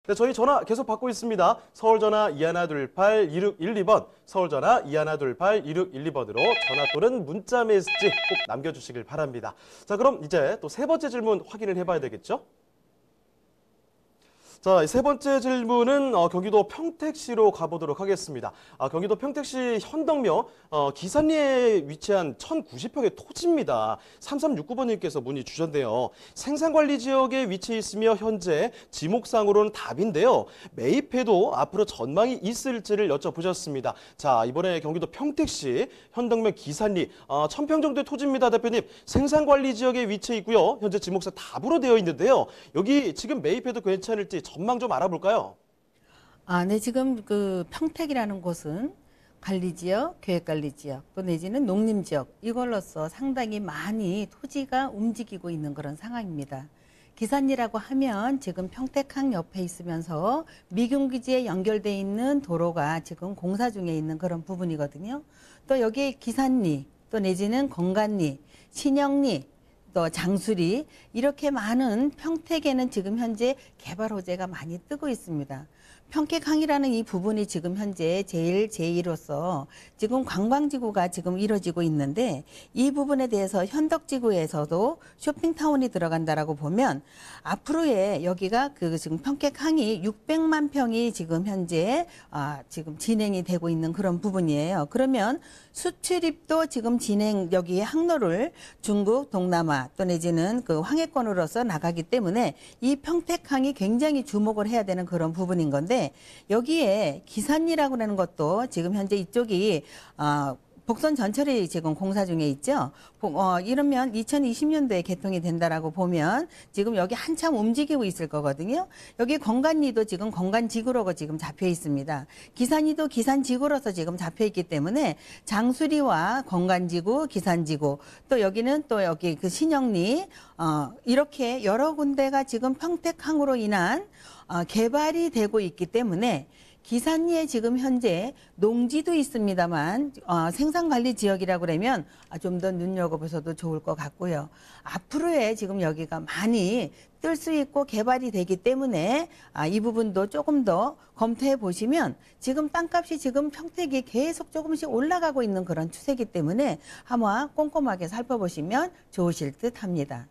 네, 저희 전화 계속 받고 있습니다. 서울전화 2128-2612번, 서울전화 2128-2612번으로 전화 또는 문자 메시지 꼭 남겨주시길 바랍니다. 자, 그럼 이제 또 세 번째 질문 확인을 해봐야 되겠죠? 자, 세 번째 질문은 경기도 평택시로 가보도록 하겠습니다. 경기도 평택시 현덕면 기산리에 위치한 1,090평의 토지입니다. 3369번님께서 문의 주셨네요. 생산관리 지역에 위치해 있으며 현재 지목상으로는 답인데요. 매입해도 앞으로 전망이 있을지를 여쭤보셨습니다. 자, 이번에 경기도 평택시 현덕면 기산리 1,000평 정도의 토지입니다, 대표님. 생산관리 지역에 위치해 있고요. 현재 지목상 답으로 되어 있는데요. 여기 지금 매입해도 괜찮을지 전망 좀 알아볼까요? 네, 지금 그 평택이라는 곳은 관리지역, 계획관리지역, 또 내지는 농림지역 이걸로서 상당히 많이 토지가 움직이고 있는 그런 상황입니다. 기산리라고 하면 지금 평택항 옆에 있으면서 미군기지에 연결돼 있는 도로가 지금 공사 중에 있는 그런 부분이거든요. 또 여기 기산리, 또 내지는 건간리, 신영리, 또 장수리 이렇게 많은 평택에는 지금 현재 개발 호재가 많이 뜨고 있습니다. 평택항이라는 이 부분이 지금 현재 제1로서 지금 관광지구가 지금 이루어지고 있는데 이 부분에 대해서 현덕지구에서도 쇼핑타운이 들어간다라고 보면 앞으로의 여기가 그 지금 평택항이 600만 평이 지금 현재 지금 진행이 되고 있는 그런 부분이에요. 그러면 수출입도 지금 여기 항로를 중국, 동남아 또 내지는 그 황해권으로서 나가기 때문에 이 평택항이 굉장히 주목을 해야 되는 그런 부분인 건데 여기에 기산리라고 하는 것도 지금 현재 이쪽이 복선 전철이 지금 공사 중에 있죠. 이러면 2020년도에 개통이 된다라고 보면 지금 여기 한참 움직이고 있을 거거든요. 여기 건간리도 지금 건간지구로 지금 잡혀 있습니다. 기산리도 기산지구로서 지금 잡혀 있기 때문에 장수리와 건간지구, 기산지구 또 여기는 또 여기 그 신영리 이렇게 여러 군데가 지금 평택항으로 인한 개발이 되고 있기 때문에 기산리에 지금 현재 농지도 있습니다만 생산관리 지역이라고 그러면 좀 더 눈여겨보셔도 좋을 것 같고요. 앞으로의 지금 여기가 많이 뜰 수 있고 개발이 되기 때문에 이 부분도 조금 더 검토해 보시면 지금 땅값이 지금 평택이 계속 조금씩 올라가고 있는 그런 추세이기 때문에 한번 꼼꼼하게 살펴보시면 좋으실 듯 합니다.